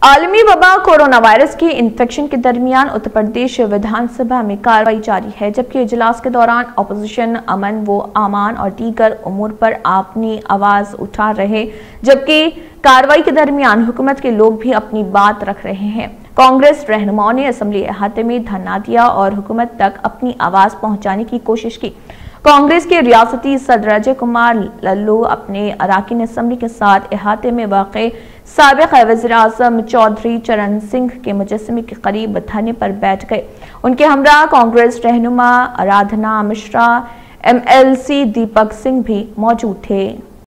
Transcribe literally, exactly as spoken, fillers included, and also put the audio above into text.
आलमी वबा corona virus के इन्फेक्शन के दरमियान उत्तर प्रदेश विधानसभा में कार्रवाई जारी है, जबकि इजलास के दौरान अपोजिशन अमन व अमान और दीगर उमूर पर अपनी आवाज उठा रहे, जबकि कार्रवाई के दरमियान हुकूमत के लोग भी अपनी बात रख रहे हैं। कांग्रेस रहनुमाओं ने असेंबली अहाते में धरना दिया और हुकूमत तक अपनी आवाज पहुंचाने की कोशिश की। कांग्रेस के रियासती सदर अजय कुमार लल्लू अपने अराकीन असेंबली के साथ अहाते में वाक़े साबिक़ वज़ीर आज़म चौधरी चरण सिंह के मुजस्समे के करीब धरने पर बैठ गए। उनके हमरा कांग्रेस रहनुमा Aradhana Mishra, M L C Deepak Singh भी मौजूद थे।